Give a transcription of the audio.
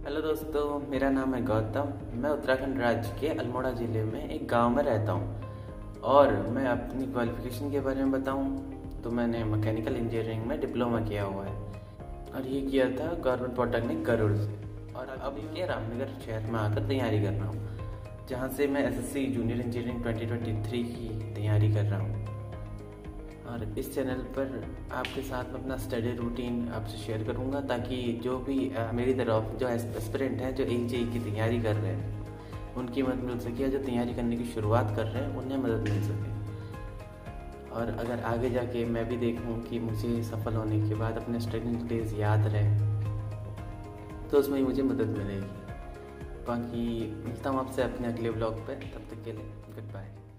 Hello दोस्तों, मेरा नाम है गौतम। मैं उत्तराखंड राज्य के अल्मोड़ा ज़िले में एक गांव में रहता हूं। और मैं अपनी क्वालिफ़िकेशन के बारे में बताऊं तो मैंने मैकेनिकल इंजीनियरिंग में डिप्लोमा किया हुआ है और ये किया था गवर्नमेंट पॉलिटेक्निक गरुड़ से। और अब ये रामनगर शहर में आकर तैयारी कर रहा हूँ, जहाँ से मैं एसएससी जूनियर इंजीनियरिंग 2023 की तैयारी कर रहा हूँ। और इस चैनल पर आपके साथ में अपना स्टडी रूटीन आपसे शेयर करूंगा, ताकि जो भी मेरी तरफ जो एस्पिरेंट हैं, जो एजेई की तैयारी कर रहे हैं, उनकी मदद मिल सके, या जो तैयारी करने की शुरुआत कर रहे हैं उन्हें मदद मिल सके। और अगर आगे जाके मैं भी देखूं कि मुझे सफल होने के बाद अपने स्टडी डेज याद रहे, तो उसमें मुझे मदद मिलेगी। बाकी मिलता हूँ आपसे अपने अगले ब्लॉग पर। तब तक के लिए गुड बाय।